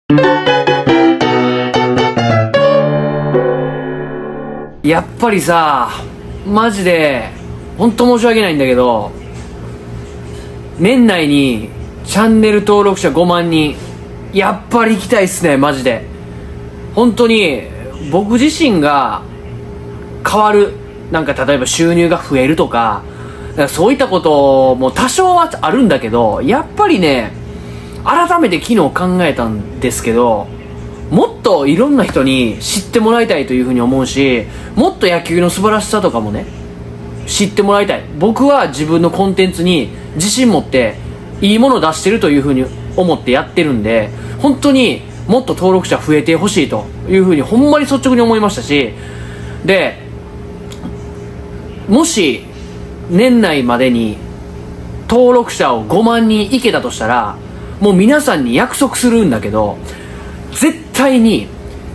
やっぱりさ、マジでほんと申し訳ないんだけど、年内にチャンネル登録者5万人やっぱり行きたいっすね。マジで本当に僕自身が変わる、なんか例えば収入が増えるとか、そういったことも多少はあるんだけど、やっぱりね、改めて昨日考えたんですけど、もっといろんな人に知ってもらいたいというふうに思うし、もっと野球の素晴らしさとかもね、知ってもらいたい。僕は自分のコンテンツに自信持っていいものを出してるというふうに思ってやってるんで、本当にもっと登録者増えてほしいというふうにほんまに率直に思いましたし、でもし年内までに登録者を5万人いけたとしたら、もう皆さんに約束するんだけど、絶対に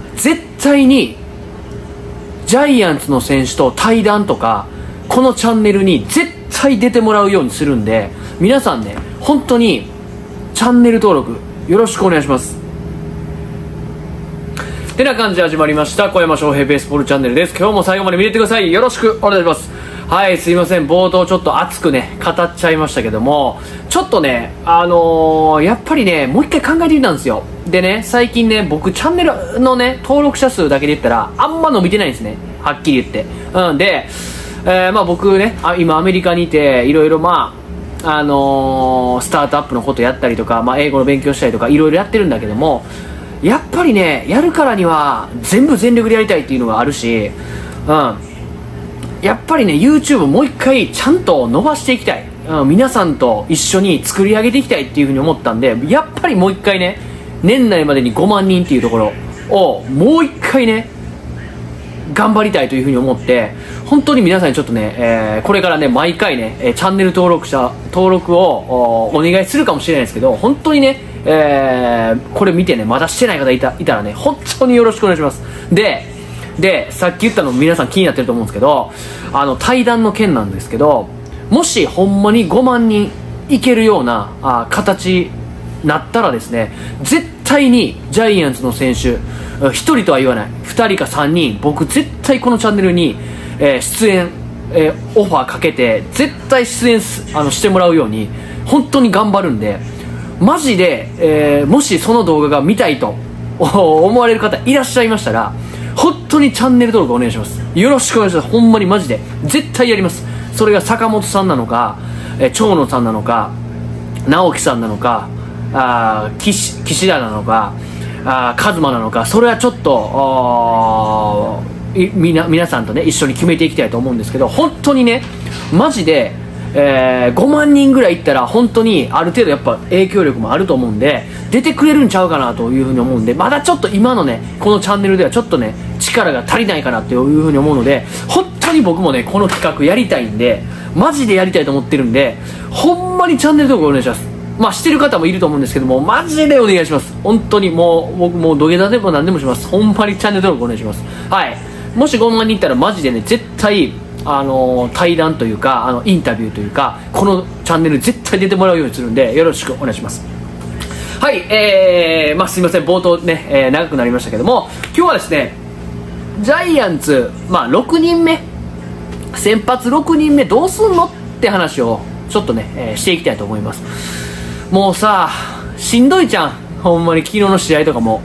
ジャイアンツの選手と対談とかこのチャンネルに絶対出てもらうようにするんで、皆さんね、本当にチャンネル登録よろしくお願いします。てな感じで始まりました小山翔平ベースボールチャンネルです。今日も最後まで見れてください。よろしくお願いします。はい、すいません、冒頭ちょっと熱くね語っちゃいましたけども、ちょっとねやっぱりね、もう一回考えてみたんですよ。でね、最近ね、僕チャンネルのね登録者数だけで言ったらあんま伸びてないんですね、はっきり言って。で、まあ僕ね、今アメリカにいて、いろいろスタートアップのことやったりとか、英語の勉強したりとかいろいろやってるんだけども、やっぱりね、やるからには全部全力でやりたいっていうのがあるし、やっぱりね YouTube もう一回ちゃんと伸ばしていきたい、皆さんと一緒に作り上げていきたいっていうふうに思ったんで、やっぱりもう一回ね、年内までに5万人っていうところをもう一回ね頑張りたいというふうに思って、本当に皆さんにちょっとね、これからね毎回ねチャンネル登録をお願いするかもしれないですけど、本当にね、これ見てねまだしてない方いたらね、本当によろしくお願いします。でさっき言ったの皆さん気になってると思うんですけど、対談の件なんですけど、もしほんまに5万人いけるような形なったらですね、絶対にジャイアンツの選手1人とは言わない、2人か3人、僕絶対このチャンネルに、出演、オファーかけて絶対出演してもらうように本当に頑張るんで、マジで、もしその動画が見たいと思われる方いらっしゃいましたら、本当にチャンネル登録お願いします。よろしくお願いします。ほんまにマジで絶対やります。それが坂本さんなのか、長野さんなのか、直樹さんなのか、岸田なのか、カズマなのか、それはちょっと皆さんとね一緒に決めていきたいと思うんですけど、本当にねマジで、5万人ぐらいいったら本当にある程度やっぱ影響力もあると思うんで、出てくれるんちゃうかなというふうに思うんで、まだちょっと今のねこのチャンネルではちょっとね力が足りないかなというふうに思うので、本当に僕もねこの企画やりたいんで、マジでやりたいと思ってるんで、ほんまにチャンネル登録お願いします。してる方もいると思うんですけども、マジでお願いします。本当にもう僕もう土下座でも何でもします。ほんまにチャンネル登録お願いします。はい、もし5万人いったらマジでね絶対対談というかインタビューというか、このチャンネル絶対出てもらうようにするんでよろしくお願いします。はい、すいません、冒頭ね、長くなりましたけども、今日はですねジャイアンツ、6人目先発6人目どうすんのって話をちょっとね、していきたいと思います。もうさしんどいじゃん、ほんまに昨日の試合とかも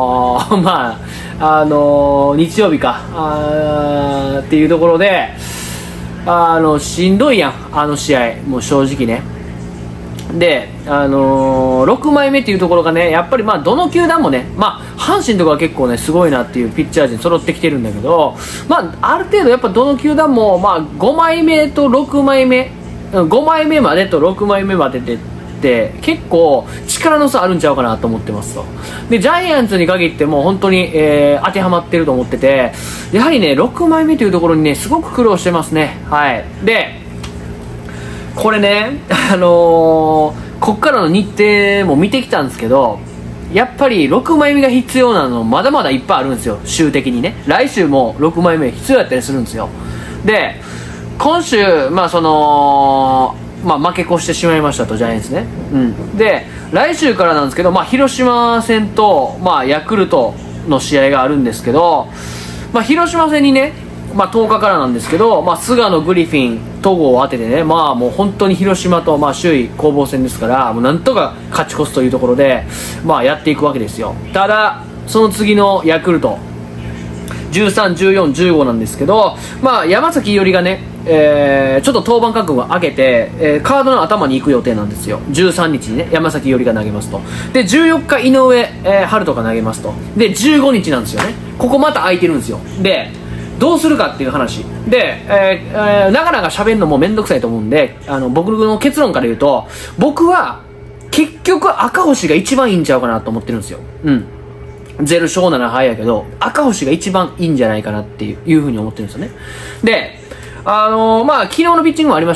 日曜日かっていうところでしんどいやん試合、もう正直ね。で6枚目っていうところがね、やっぱりどの球団もね、阪神とかは結構ねすごいなっていうピッチャー陣揃ってきてるんだけど、ある程度やっぱどの球団も5枚目と6枚目、5枚目までと6枚目までで結構力の差あるんちゃうかなと思ってますと。でジャイアンツに限っても本当に、当てはまってると思ってて、やはりね6枚目というところにねすごく苦労してますね。はい、でこれねこっからの日程も見てきたんですけど、やっぱり6枚目が必要なのまだまだいっぱいあるんですよ、週的にね。来週も6枚目必要やったりするんですよ。で今週まあ、負け越してしまいましたと、ジャイアンツね。で、来週からなんですけど、まあ、広島戦と、まあ、ヤクルトの試合があるんですけど、まあ、広島戦にね、まあ、10日からなんですけど、まあ、菅野、グリフィン、戸郷を当ててね、まあ、もう本当に広島と、まあ、首位攻防戦ですから、もうなんとか勝ち越すというところで、まあ、やっていくわけですよ。ただ、その次のヤクルト、13、14、15なんですけど、まあ、山崎伊織がね、ちょっと登板覚悟を上げて、カードの頭に行く予定なんですよ。13日にね、山崎伊織が投げますと。で、14日、井上、春人が投げますと。で、15日なんですよね。ここまた空いてるんですよ。で、どうするかっていう話。で、なかなか喋るのもめんどくさいと思うんで、僕の結論から言うと、僕は、結局赤星が一番いいんちゃうかなと思ってるんですよ。0勝7敗やけど、赤星が一番いいんじゃないかなっていうふうに思ってるんですよね。で、まあ、昨日のピッチングもありました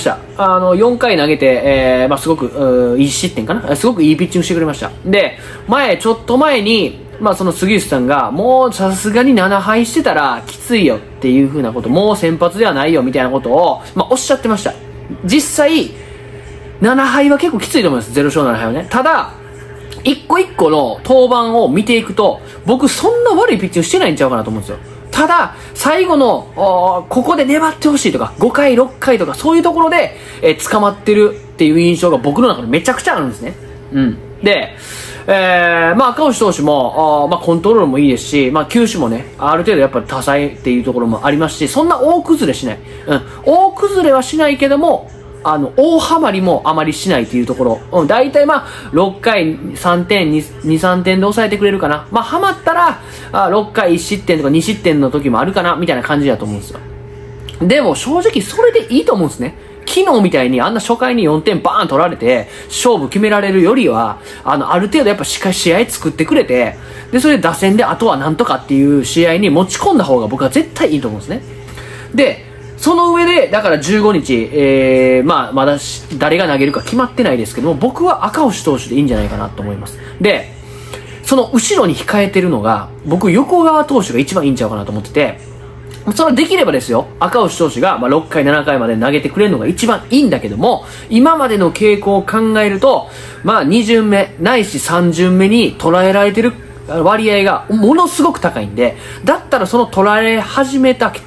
。4回投げて、まあ、すごく、いい失点かな。すごくいいピッチングしてくれました。で、ちょっと前に、まあ、その杉内さんが、もうさすがに7敗してたらきついよっていうふうなこと、もう先発ではないよみたいなことを、まあ、おっしゃってました。実際、7敗は結構きついと思います。0勝7敗はね。ただ、一個一個の登板を見ていくと、僕そんな悪いピッチングしてないんちゃうかなと思うんですよ。ただ、最後の、ここで粘ってほしいとか、5回、6回とか、そういうところで、捕まってるっていう印象が僕の中でめちゃくちゃあるんですね。で、まあ、赤星投手も、まあ、コントロールもいいですし、まあ、球種もね、ある程度やっぱり多彩っていうところもありますし、そんな大崩れしない。大崩れはしないけども、大ハマりもあまりしないというところ。大体まあ、6回3点、2、3点で抑えてくれるかな。まあ、ハマったら、6回1失点とか2失点の時もあるかな、みたいな感じだと思うんですよ。でも、正直それでいいと思うんですね。昨日みたいにあんな初回に4点バーン取られて、勝負決められるよりは、ある程度やっぱ試合作ってくれて、で、それで打線であとはなんとかっていう試合に持ち込んだ方が僕は絶対いいと思うんですね。で、その上で、だから15日、まあ、まだ誰が投げるか決まってないですけども、僕は赤星投手でいいんじゃないかなと思います。で、その後ろに控えてるのが、僕、横川投手が一番いいんちゃうかなと思ってて、それはできればですよ、赤星投手が、まあ、6回、7回まで投げてくれるのが一番いいんだけども、今までの傾向を考えると、まあ、2巡目、ないし3巡目に捉えられてる割合がものすごく高いんで、だったらその捉え始めた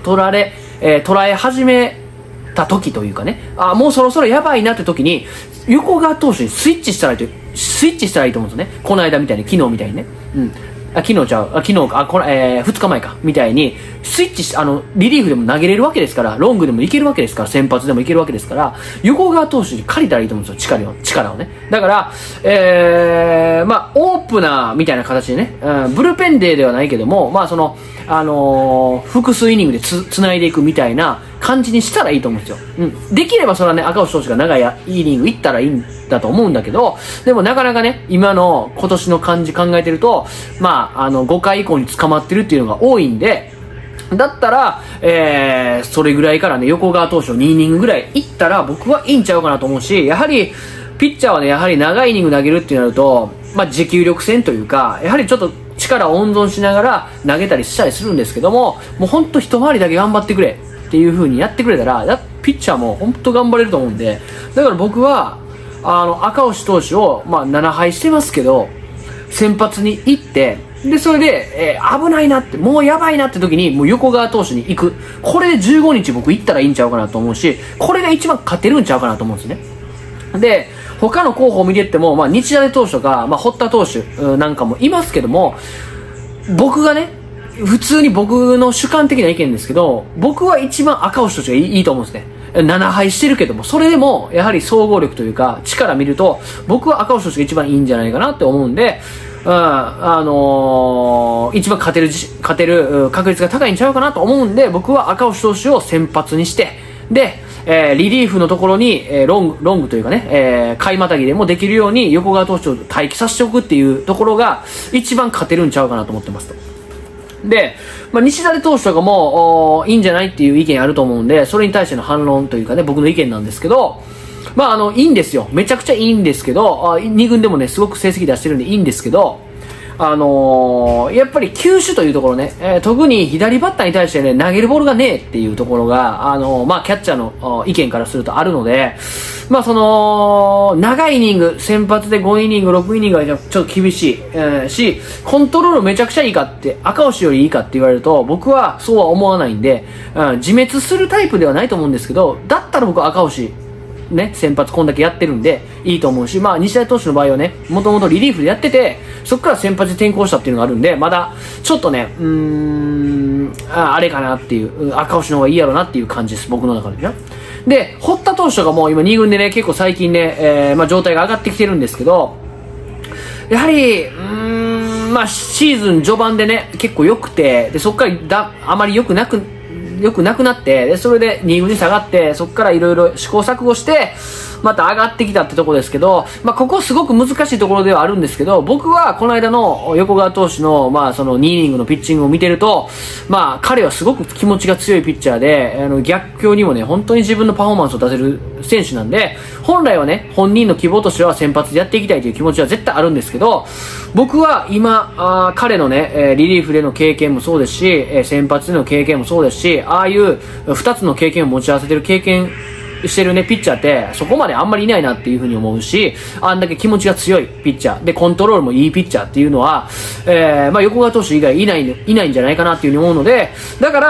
時というかね、もうそろそろやばいなって時に、横川投手にスイッチしたらいいと思うんですよね。この間みたいに、昨日みたいにね。昨日か、2日前か、みたいに、スイッチリリーフでも投げれるわけですから、ロングでもいけるわけですから、先発でもいけるわけですから、横川投手に借りたらいいと思うんですよ、力をね。だから、まあ、オープナーみたいな形でね、ブルペンデーではないけども、まあ、複数イニングで繋いでいくみたいな感じにしたらいいと思うんですよ。できればそれはね、赤星投手が長いイニングいったらいいんだと思うんだけど、でもなかなかね、今年の感じ考えてると、まあ、5回以降に捕まってるっていうのが多いんで、だったら、それぐらいからね、横川投手を2イニングぐらいいったら僕はいいんちゃうかなと思うし、やはり、ピッチャーはね、やはり長いイニング投げるってなると、まあ、持久力戦というか、やはりちょっと力を温存しながら投げたりしたりするんですけども、もうほんと一回りだけ頑張ってくれっていう風にやってくれたら、ピッチャーもほんと頑張れると思うんで、だから僕は、赤星投手を、まあ、7敗してますけど、先発に行って、で、それで、危ないなって、もうやばいなって時に、もう横川投手に行く。これで15日僕行ったらいいんちゃうかなと思うし、これが一番勝てるんちゃうかなと思うんですね。で、他の候補を見てっても、まあ、日大投手とか、まあ、堀田投手なんかもいますけども、僕がね、普通に僕の主観的な意見ですけど、僕は一番赤星投手がいいと思うんですね。7敗してるけども、それでも、やはり総合力というか、力見ると、僕は赤星投手が一番いいんじゃないかなって思うんで、一番勝てる確率が高いんちゃうかなと思うんで、僕は赤星投手を先発にして、で、リリーフのところに、ロングというかね、買いまたぎでもできるように横川投手を待機させておくっていうところが一番勝てるんちゃうかなと思ってますと。で、まあ、西舘投手とかもいいんじゃないっていう意見あると思うんで、それに対しての反論というかね、僕の意見なんですけど、まあいいんですよ。めちゃくちゃいいんですけど、2軍でもね、すごく成績出してるんでいいんですけど、 やっぱり球種というところね、特に左バッターに対してね、投げるボールがねえっていうところが、まあ、キャッチャーの意見からするとあるので、まあ、長いイニング、先発で5イニング、6イニングはちょっと厳しい、し、コントロールめちゃくちゃいいかって、赤星よりいいかって言われると、僕はそうは思わないんで、自滅するタイプではないと思うんですけど、だったら僕は赤星、ね、先発こんだけやってるんでいいと思うし、まあ、西田投手の場合はね、もともとリリーフでやってて、そこから先発で転向したっていうのがあるんで、まだちょっとね、あれかなっていう、赤星の方がいいやろなっていう感じです、僕の中でね。で、堀田投手とかも今2軍でね、結構最近ね、まあ、状態が上がってきてるんですけど、やはり、まあ、シーズン序盤でね、結構良くて、で、そこからあまり良くなくなって、で、それで2軍に下がって、そこからいろいろ試行錯誤して、また上がってきたってところですけど、まあ、ここすごく難しいところではあるんですけど、僕はこの間の横川投手の、まあ、その2イニングのピッチングを見てると、まあ、彼はすごく気持ちが強いピッチャーで、逆境にもね、本当に自分のパフォーマンスを出せる選手なんで、本来はね、本人の希望としては先発でやっていきたいという気持ちは絶対あるんですけど、僕は今、彼のね、リリーフでの経験もそうですし、先発での経験もそうですし、ああいう2つの経験を持ち合わせてる経験してるね、ピッチャーって、そこまであんまりいないなっていうふうに思うし、あんだけ気持ちが強いピッチャー、で、コントロールもいいピッチャーっていうのは、まあ、横川投手以外いないんじゃないかなっていうふうに思うので、だから、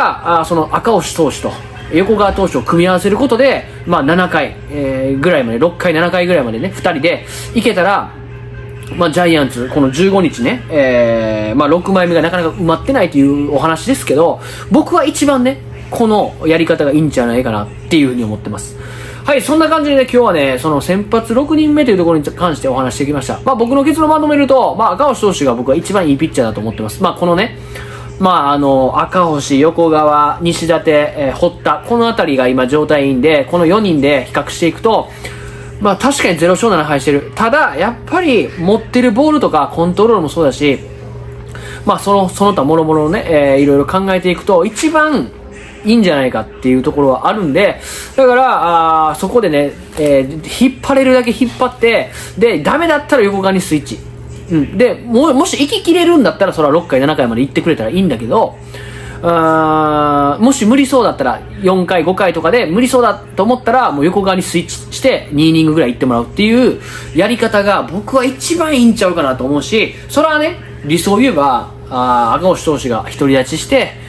その赤星投手と、横川投手を組み合わせることで、まあ、7回、ぐらいまで、6回、7回ぐらいまでね、2人でいけたら、まあ、ジャイアンツ、この15日ね、まあ、6枚目がなかなか埋まってないというお話ですけど、僕は一番ね、このやり方がいいんじゃないかなっていうふうに思ってます。はい、そんな感じでね、今日はね、その先発6人目というところに関してお話してきました。まあ、僕の結論をまとめると、まあ、赤星投手が僕は一番いいピッチャーだと思ってます。まあ、このね、まあ、赤星、横川、西舘、堀田、このあたりが今状態いいんで、この4人で比較していくと、まあ、確かに0勝7敗してる。ただ、やっぱり持ってるボールとかコントロールもそうだし、まあ、その他もろもろね、いろいろ考えていくと、一番いいんじゃないかっていうところはあるんで、だから、そこでね、引っ張れるだけ引っ張って、で、ダメだったら横側にスイッチ。うん。で、もし行ききれるんだったら、それは6回、7回まで行ってくれたらいいんだけど、もし無理そうだったら、4回、5回とかで無理そうだと思ったら、もう横側にスイッチして、2イニングぐらい行ってもらうっていうやり方が、僕は一番いいんちゃうかなと思うし、それはね、理想を言えば、赤星投手が独り立ちして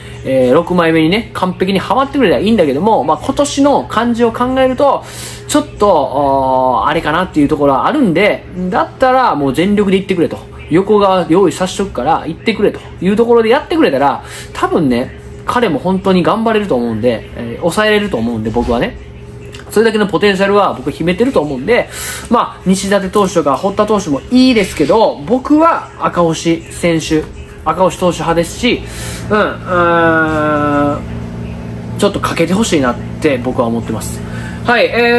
、6枚目にね、完璧にはまってくれたらいいんだけども、まあ、今年の感じを考えると、ちょっと、あれかなっていうところはあるんで、だったらもう全力で行ってくれと。横側用意させとくから行ってくれというところでやってくれたら、多分ね、彼も本当に頑張れると思うんで、抑えれると思うんで、僕はね。それだけのポテンシャルは僕秘めてると思うんで、まあ、西舘投手とか堀田投手もいいですけど、僕は赤星選手、赤星投手派ですし、ちょっとかけてほしいなって僕は思ってます。はい、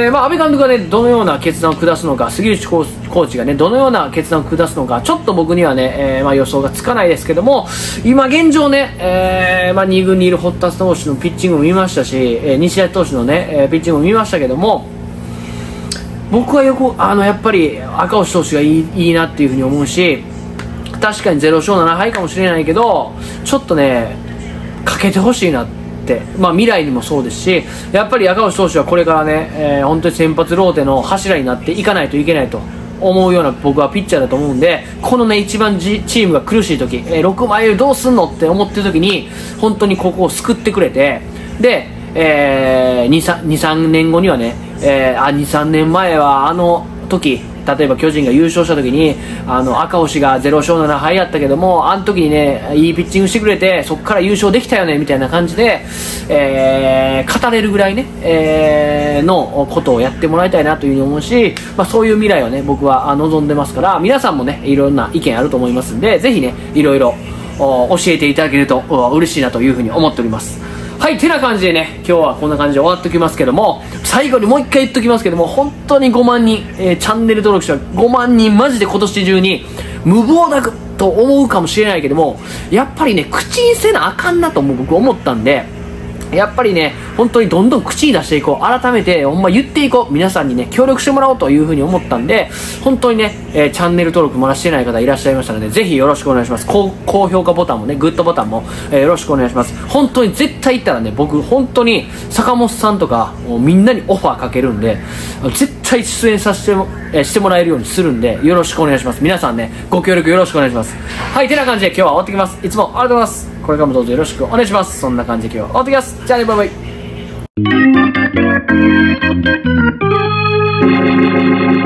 まあ、安倍監督がね、どのような決断を下すのか、杉内コーチがね、どのような決断を下すのか、ちょっと僕にはね、まあ、予想がつかないですけども、今現状ね、まあ、2軍にいる堀田投手のピッチングも見ましたし、西舘投手のね、ピッチングも見ましたけども、僕はやっぱり赤星投手がいいなっていうふうに思うし、確かに0勝7敗かもしれないけど、ちょっとね、かけてほしいなって、まあ、未来にもそうですし、やっぱり赤星投手はこれからね、本当に先発ローテの柱になっていかないといけないと思うような僕はピッチャーだと思うんで、このね、一番チームが苦しい時、6枚どうすんのって思ってる時に、本当にここを救ってくれて、で、2、3年後にはね、2、3年前はあの時、例えば巨人が優勝した時に赤星が0勝7敗やったけども、あの時にね、いいピッチングしてくれて、そこから優勝できたよねみたいな感じで、語れるぐらいね、のことをやってもらいたいなというふうに思うし、まあ、そういう未来をね、僕は望んでますから、皆さんもね、いろんな意見あると思いますんで、ぜひね、いろいろ教えていただけると嬉しいなというふうに思っております。はい、てな感じでね、今日はこんな感じで終わっておきますけども、最後にもう一回言っときますけども、本当に5万人、チャンネル登録者5万人、マジで今年中に無謀だと思うかもしれないけども、やっぱりね、口にせなあかんなと僕思ったんで、 やっぱりね、本当にどんどん口に出していこう。改めて、ほんま言っていこう。皆さんにね、協力してもらおうというふうに思ったんで、本当にね、チャンネル登録まだしてない方いらっしゃいましたので、ぜひよろしくお願いします。高評価ボタンもね、グッドボタンも、よろしくお願いします。本当に絶対行ったらね、僕、本当に、坂本さんとか、みんなにオファーかけるんで、絶対出演させても、してもらえるようにするんで、よろしくお願いします。皆さんね、ご協力よろしくお願いします。はい、てな感じで今日は終わってきます。いつもありがとうございます。これからもどうぞよろしくお願いします。そんな感じで今日は終わってきます。じゃあね、バイバイ。